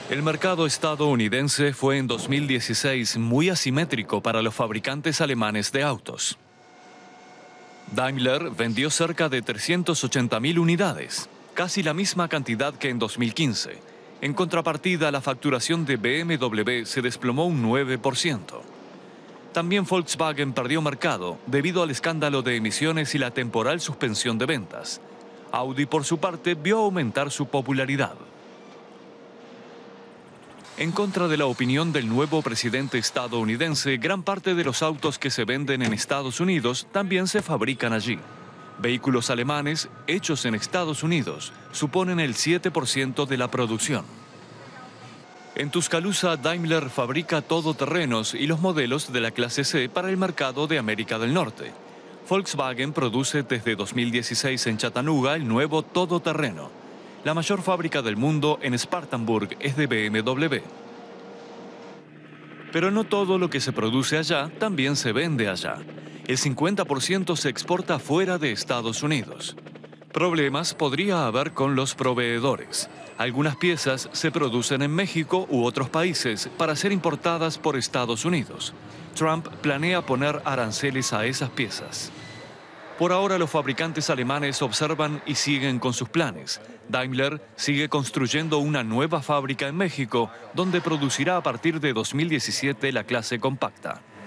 El mercado estadounidense fue en 2016 muy asimétrico para los fabricantes alemanes de autos. Daimler vendió cerca de 380.000 unidades, casi la misma cantidad que en 2015. En contrapartida, la facturación de BMW se desplomó un 9%. También Volkswagen perdió mercado debido al escándalo de emisiones y la temporal suspensión de ventas. Audi, por su parte, vio aumentar su popularidad. En contra de la opinión del nuevo presidente estadounidense, gran parte de los autos que se venden en Estados Unidos también se fabrican allí. Vehículos alemanes hechos en Estados Unidos suponen el 7% de la producción. En Tuscaloosa, Daimler fabrica todoterrenos y los modelos de la clase C para el mercado de América del Norte. Volkswagen produce desde 2016 en Chattanooga el nuevo todoterreno. La mayor fábrica del mundo en Spartanburg es de BMW. Pero no todo lo que se produce allá también se vende allá. El 50% se exporta fuera de Estados Unidos. Problemas podría haber con los proveedores. Algunas piezas se producen en México u otros países para ser importadas por Estados Unidos. Trump planea poner aranceles a esas piezas. Por ahora los fabricantes alemanes observan y siguen con sus planes. Daimler sigue construyendo una nueva fábrica en México, donde producirá a partir de 2017 la clase compacta.